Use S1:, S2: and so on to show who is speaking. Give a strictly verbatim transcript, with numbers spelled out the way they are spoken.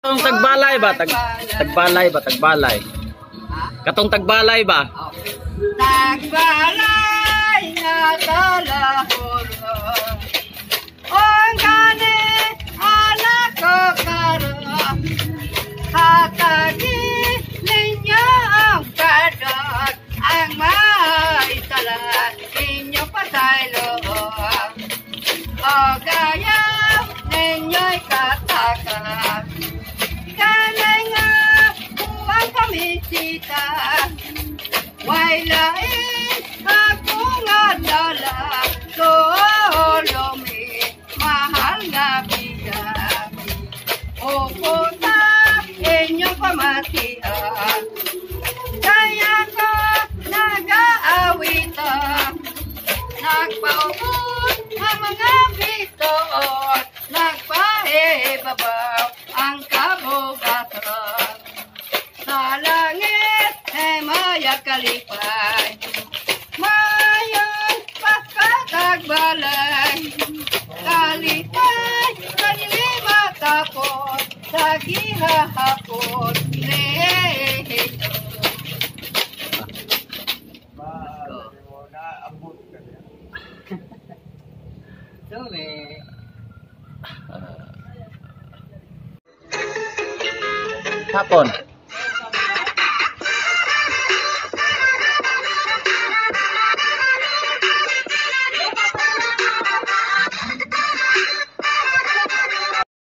S1: Katong tagbalay ba? Tag, tagbalay ba? Tagbalay. Katong tagbalay ba?
S2: Tagbalay na talahon. Ang gani anak ko karoon. Hatagi ninyo ang kadot. Ang may talat ninyo patay loob. O gaya ninyo'y katakas. Kanay nga buwang kamisita. Wailain ako nga dala. Solome mahal nga biya. O puta inyong pamatian. Kaya ko nag-aawita. Nagpaubos ang mga bitoon. Nagpahibabaw ang kabugatan. Sa langit ay maya kalipay. Mayon pagkatagbalay. Kalipay kanilima tapos. Sa gihahapon lehito.
S1: Hapon.